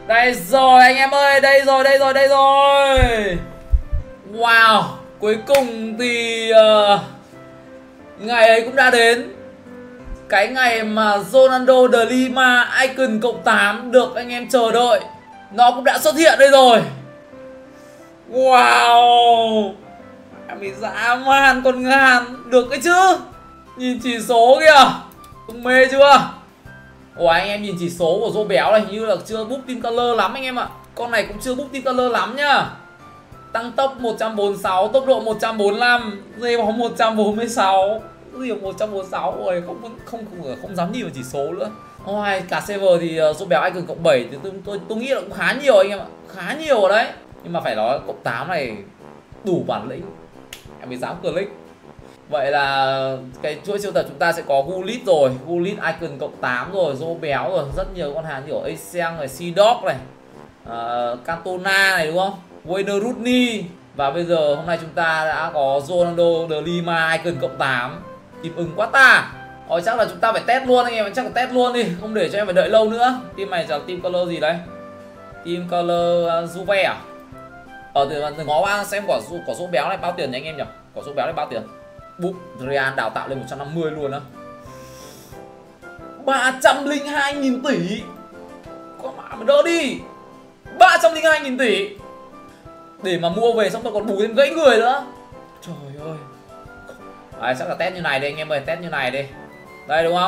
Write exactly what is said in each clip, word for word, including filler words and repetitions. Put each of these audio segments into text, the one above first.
Đây rồi anh em ơi, đây rồi, đây rồi, đây rồi. Wow, cuối cùng thì uh, ngày ấy cũng đã đến. Cái ngày mà Ronaldo de Lima Icon cộng tám được anh em chờ đợi, nó cũng đã xuất hiện đây rồi. Wow, em bị dã man con ngàn. Được cái chứ. Nhìn chỉ số kìa, cũng mê chưa? Ủa anh em nhìn chỉ số của Rô Béo này hình như là chưa búp team color lắm anh em ạ. Con này cũng chưa búp team color lắm nhá. Tăng tốc một trăm bốn mươi sáu, tốc độ một trăm bốn mươi lăm, dây bóng một trăm bốn mươi sáu. Gì một trăm bốn mươi sáu rồi, không không không không, không dám nhìn vào chỉ số nữa. Ôi, cả server thì uh, Rô Béo Icon cộng bảy thì tôi, tôi tôi nghĩ là cũng khá nhiều anh em ạ. Khá nhiều ở đấy. Nhưng mà phải nói cộng tám này đủ bản lĩnh. Em mới dám click. Vậy là cái chuỗi siêu tập chúng ta sẽ có Gullit rồi, Gullit Icon cộng tám rồi, Rô Béo rồi, rất nhiều con hàng kiểu Asian này, Sea-Dog này, uh, Cantona này đúng không? Wayne Rooney. Và bây giờ hôm nay chúng ta đã có Ronaldo de Lima Icon cộng tám. Team ưng quá ta. Rồi chắc là chúng ta phải test luôn anh em, chắc là test luôn đi, không để cho em phải đợi lâu nữa. Team này là team color gì đấy? Team color uh, Juve à? Ờ từ từ ngó qua xem quả quả Rô Béo này bao tiền nhỉ anh em nhỉ? Quả Rô Béo này bao tiền? Búp Real đào tạo lên một trăm năm mươi luôn á. ba trăm lẻ hai nghìn tỷ. Con mã mà đỡ đi. ba trăm lẻ hai nghìn tỷ. Để mà mua về xong rồi còn bù thêm gãy người nữa. Trời ơi. Đấy, chắc là test như này đi anh em ơi, test như này đi. Đây đúng không?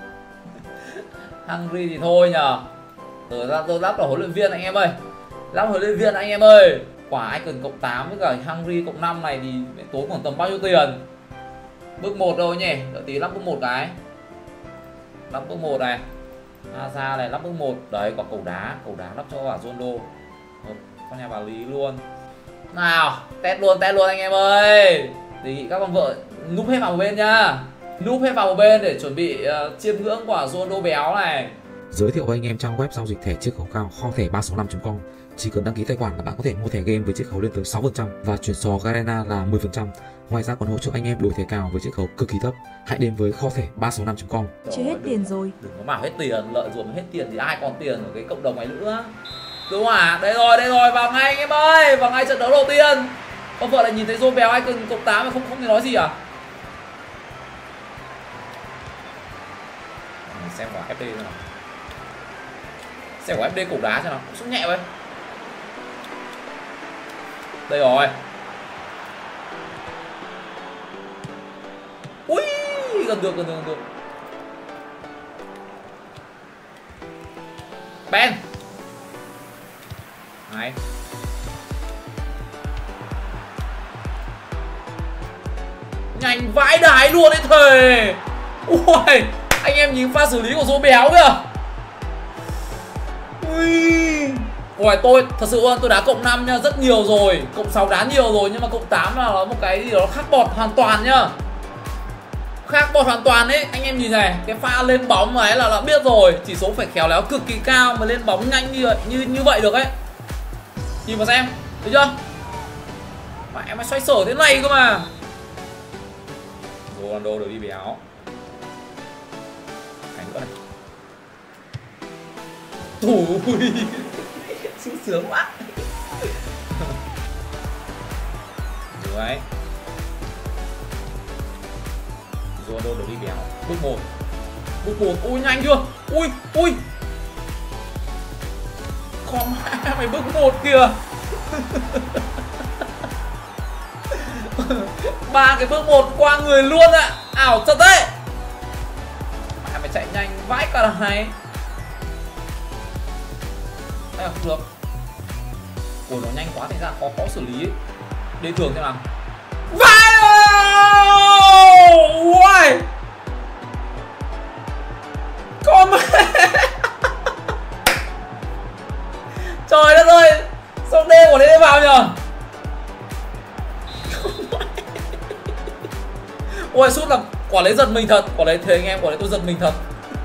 Hungry thì thôi nhờ. Rồi ra tôi lắp là huấn luyện viên anh em ơi. Lắp huấn luyện viên anh em ơi. Quả Icon cộng tám với cả Hungry cộng năm này thì tối khoảng tầm bao nhiêu tiền? Bước một đâu nhỉ? Đợi tí lắp bước một cái. Lắp bước một này. Asa này lắp bước một. Đấy có cầu đá, cầu đá lắp cho quả Ronaldo. Con nhà bà Lý luôn. Nào, test luôn, test luôn anh em ơi. Đề nghị các con vợ núp hết vào một bên nhá. Núp hết vào một bên để chuẩn bị uh, chiêm ngưỡng quả Ronaldo béo này. Giới thiệu với anh em trang web giao dịch thẻ chiết khấu cao kho thẻ ba sáu năm chấm com. Chỉ cần đăng ký tài khoản là bạn có thể mua thẻ game với chiết khấu lên tới sáu phần trăm và chuyển sò Garena là mười phần trăm. Ngoài ra còn hỗ trợ anh em đổi thẻ cào với chiết khấu cực kỳ thấp. Hãy đến với kho thẻ ba sáu năm chấm com. Chưa hết tiền rồi. Đừng có bảo hết tiền, lợi dụng hết tiền thì ai còn tiền ở cái cộng đồng này nữa. Đúng không ạ? Đây rồi, đây rồi, vào ngay anh em ơi, vào ngay trận đấu đầu tiên. Con vợ lại nhìn thấy Rô Béo Icon cộng tám mà không không thể nói gì à? Xem quả ép đê nào. Xem quả ép đê cổ đá cho nào, xuống nhẹ vậy. Đây rồi. Ui, gần được, gần được, gần được. Ben. Đấy. Nhanh vãi đái luôn đấy thề. Ui, anh em nhìn pha xử lý của Rô Béo kìa. Ui. Ui, tôi thật sự tôi đá cộng năm nha, rất nhiều rồi. Cộng sáu đá nhiều rồi, nhưng mà cộng tám là nó một cái gì đó khác bọt hoàn toàn nhá. Khác bọt hoàn toàn ấy, anh em nhìn này, cái pha lên bóng này là đã biết rồi, chỉ số phải khéo léo cực kỳ cao mà lên bóng nhanh như vậy, như như vậy được ấy. Nhìn vào xem, thấy chưa? Mẹ mày xoay sở thế này cơ mà. Ronaldo được đi béo. Cảnh nữa này. Ui, sướng sướng quá. Đấy. Ronaldo được đi béo. Bước một. Bước một. Ui nhanh chưa? Ui, ui. Con mẹ mày bước một kìa. Ba cái bước một qua người luôn ạ. À. Ảo thật đấy. Mẹ mày chạy nhanh vãi cả này. Đây là không được. Ủa nó nhanh quá thành ra khó khó xử lý ấy. Đến thường thế nào. Vãi. Ui. Con mẹ. Trời đất ơi. Sao đê của đấy vào nhờ. Ôi sút là quả lấy giật mình thật. Quả lấy thế anh em, quả lấy tôi giật mình thật.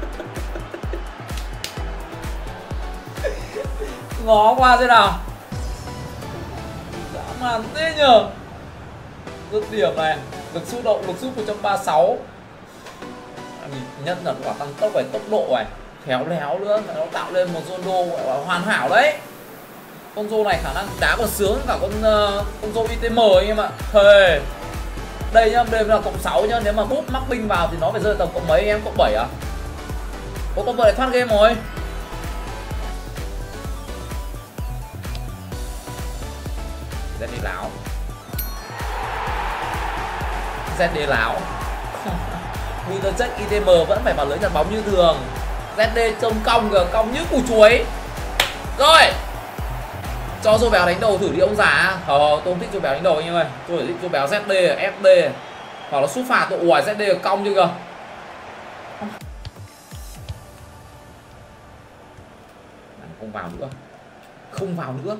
Ngó qua thế nào. Dã man thế nhờ. Dứt điểm này. Lực sút độ, lực sút một trăm ba mươi sáu. Nhất là quả tăng tốc về tốc độ này. khéo léo nữa, nó tạo lên một Zondo gọi là hoàn hảo đấy. Con Zô này khả năng đá còn sướng cả con uh, con Zô i tê em anh em ạ. Thề. Đây nhá, đây là cộng sáu nhá, nếu mà búp mắc binh vào thì nó phải rơi tầm cộng mấy anh em, cộng bảy à? Có con vợ lại thoát game rồi. Z D láo. Z D láo. Winter check i tê em vẫn phải vào lưới chặt bóng như thường. Z D trông cong kìa, cong như củ chuối. Rồi. Cho Zô béo đánh đầu thử đi ông già. Ờ, tôi không thích Zô béo đánh đầu anh em ơi. Tôi thích Zô béo Z D, ép đê hoặc là sút phạt. Tôi ủi Z D cong chưa kìa. Không vào nữa. Không vào nữa.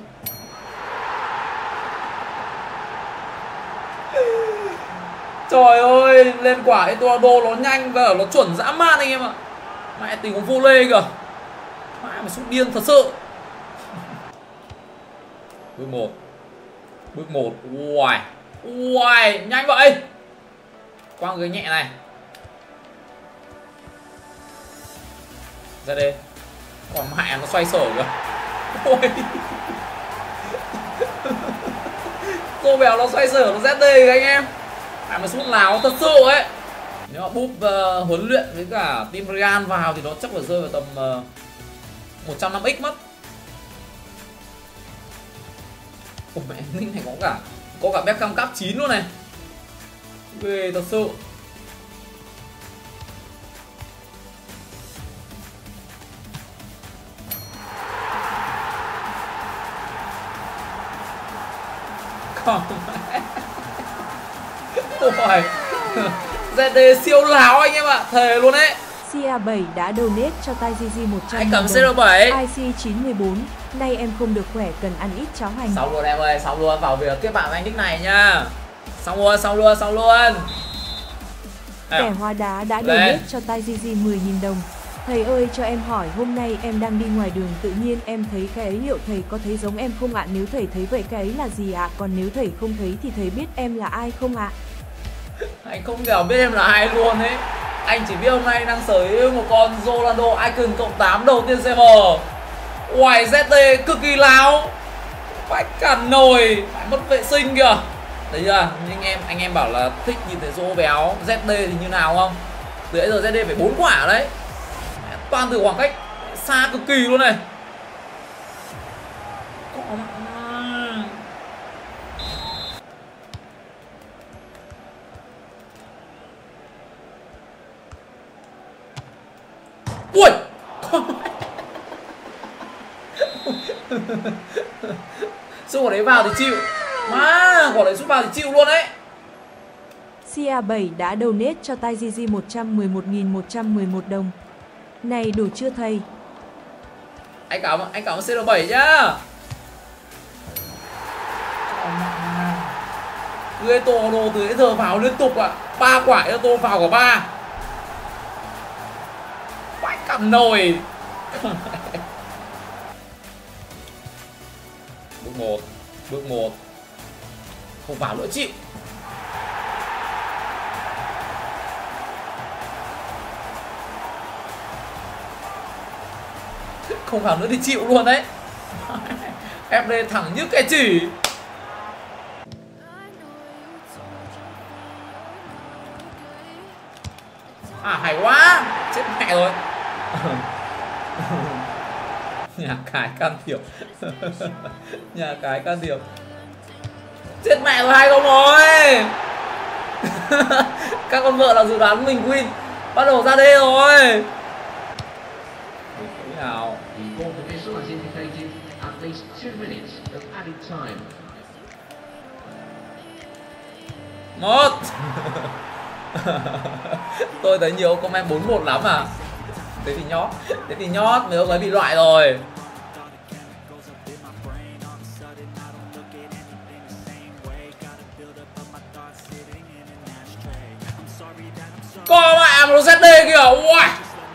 Trời ơi, lên quả Etorado nó nhanh và nó chuẩn dã man anh em ạ. Mẹ tình huống vô lê kìa. Mẹ mà sút điên thật sự. Bước một. Bước một. Uầy. Uầy, nhanh vậy. Quang người nhẹ này. Ra đây. Còn mẹ nó xoay sở kìa. Ôi. Zô béo nó xoay sở nó Z D kìa anh em. Mẹ mà sút láo thật sự ấy. Nếu mà búp uh, huấn luyện với cả team Real vào thì nó chắc phải rơi vào tầm uh, một trăm năm x mất. Ôi mẹ, Ninh này có cả có cả Beckham cấp chín luôn này. Ghê thật sự. Còn ôi Z D siêu láo anh em ạ, thề luôn đấy. xê a bảy đã donate cho Tai gi gi một trăm anh cầm đồng. xê rờ bảy. i xê chín một bốn, nay em không được khỏe cần ăn ít cháo hành. Xong luôn em ơi, xong luôn, vào việc kết bạn với anh Nick này nha. Xong luôn, xong luôn, xong luôn. Kẻ hóa đá đã donate cho Tai gi gi mười nghìn đồng. Thầy ơi cho em hỏi, hôm nay em đang đi ngoài đường tự nhiên em thấy cái ấy, liệu thầy có thấy giống em không ạ? Nếu thầy thấy vậy cái ấy là gì ạ? Còn nếu thầy không thấy thì thầy biết em là ai không ạ? Anh không thể biết em là ai luôn ấy. Anh chỉ biết hôm nay đang sở hữu một con Rolando Icon cộng tám đầu tiên xê em. Ngoài Z D cực kỳ láo. Phải cản nồi, phải mất vệ sinh kìa. Đấy chưa? Nhưng em anh em bảo là thích nhìn thấy Zô béo Z D thì như nào không? Từ nãy giờ Z D phải bốn quả đấy. Toàn từ khoảng cách xa cực kỳ luôn này. Ui. Xúc quả đấy vào thì chịu. Má, quả đấy xúc vào thì chịu luôn đấy. xê a bảy đã donate cho Tai gi gi một trăm mười một nghìn một trăm mười một đồng. Này đủ chưa thầy? Anh cảm ơn anh cảm ơn xê rờ bảy nhá. Người tổ đồ từ nãy giờ vào liên tục ạ. À. Ba quả cho tôi vào cả ba. Phải cầm nồi. Bước một, bước một. Không vào nữa chịu. Không vào nữa thì chịu luôn đấy. ép đê thẳng như cái chỉ. À hay quá. Chết mẹ rồi. Nhà cái can thiệp. Nhà cái can thiệp. Chết mẹ rồi, hai không rồi. Các con vợ là dự đoán mình win. Bắt đầu ra đê rồi. Thế nào? Một. Tôi thấy nhiều comment bốn một lắm à. Thế thì nhót. Thế thì nhót, mấy ông ấy bị loại rồi. Có mẹ mà nó Z D kìa. Ui.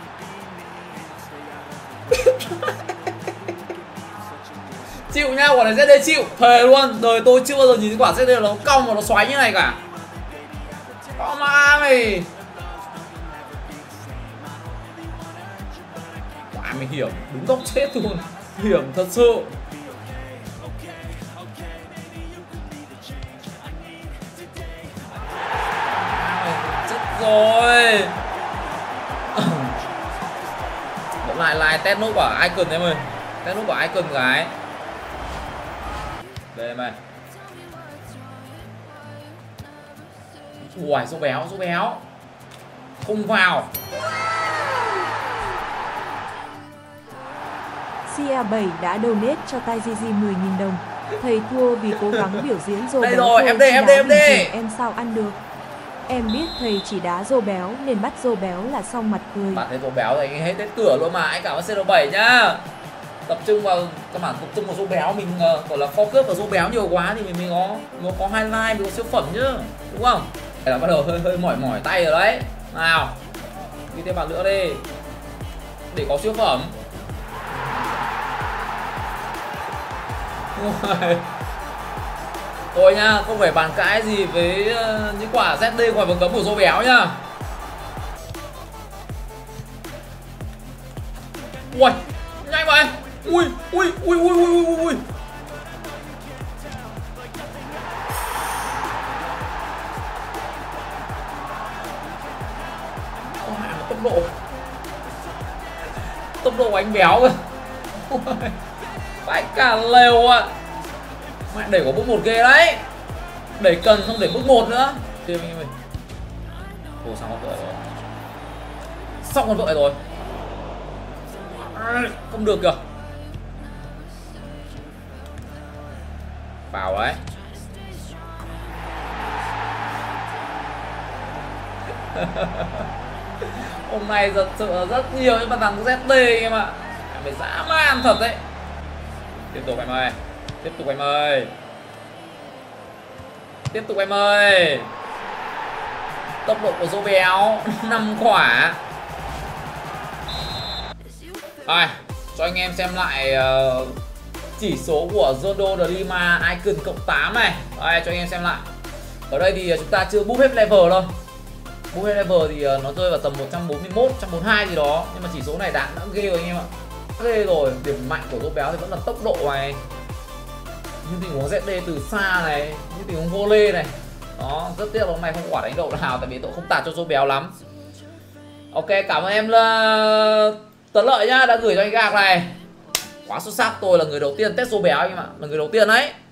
Chịu nha, quả này Z D chịu. Thề luôn, đời tôi chưa bao giờ nhìn quả Z D nó cong và nó xoáy như này cả. Có mà mày. mình hiểm, đúng góc chết luôn. Hiểm thật sự. Chết rồi. Vẫn lại lại test nút của Icon em ơi. Test nút của Icon cái. Đây em ơi. Ui, số béo, số béo. Không vào. Sia bảy đã donate cho Tai Gigi mười nghìn đồng. Thầy thua vì cố gắng biểu diễn rô đây béo. Rồi, em đi, em đi, em đi. Em sao ăn được. Em biết thầy chỉ đá rô béo nên bắt rô béo là xong mặt cười. Bạn thấy rô béo thì anh hết hết cửa luôn mà. Anh cảm ơn xê lờ bảy nhá. Tập trung vào các bạn tập trung vào rô béo, mình uh, gọi là focus vào rô béo nhiều quá thì mình mới có nó có highlight, mình có siêu phẩm chứ, đúng không? Đây là bắt đầu hơi hơi mỏi mỏi tay rồi đấy. Nào, đi thêm bạn nữa đi để có siêu phẩm. Tôi nhá, không phải bàn cãi gì với uh, những quả zét đê ngoài vòng cấm của rô béo nhá. Ui, nhanh vậy. Ui, ui, ui, ui, ui, ui, ui. Wow, tốc độ. Tốc độ anh béo cơ. Phải cả lều ạ. À. Mẹ đẩy có bước một ghê đấy. Đẩy cần không để bước một nữa. Tìm mình mình. Ồ, xong con vợ rồi. Xong con vợ rồi. Không được kìa. Vào đấy. Hôm nay thật sự rất nhiều những bàn thắng zét đê em ạ. Em phải dã man thật đấy. Tiếp tục em ơi. Tiếp tục em ơi. Tiếp tục em ơi. Tốc độ của rô béo năm quả. Rồi, cho anh em xem lại uh, chỉ số của Zondo de Lima Icon cộng tám này. Đây, cho anh em xem lại. Ở đây thì chúng ta chưa búp hết level đâu. Búp hết level thì uh, nó rơi vào tầm một trăm bốn mươi mốt, một trăm bốn mươi hai gì đó. Nhưng mà chỉ số này đã, đã ghê rồi anh em ạ. Ghê rồi, điểm mạnh của rô béo thì vẫn là tốc độ này. Như tình huống zét đê từ xa này, như tình huống vô lê này. Đó, rất tiếc là hôm nay không quả đánh độ nào tại vì tôi không tạt cho rô béo lắm. Ok, cảm ơn em là Tấn Lợi nhá, đã gửi cho anh gạc này. Quá xuất sắc, tôi là người đầu tiên test rô béo anh em ạ, là người đầu tiên đấy.